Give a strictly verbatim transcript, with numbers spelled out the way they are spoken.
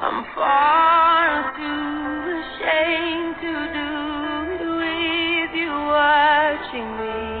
I'm far too ashamed to do it with you watching me.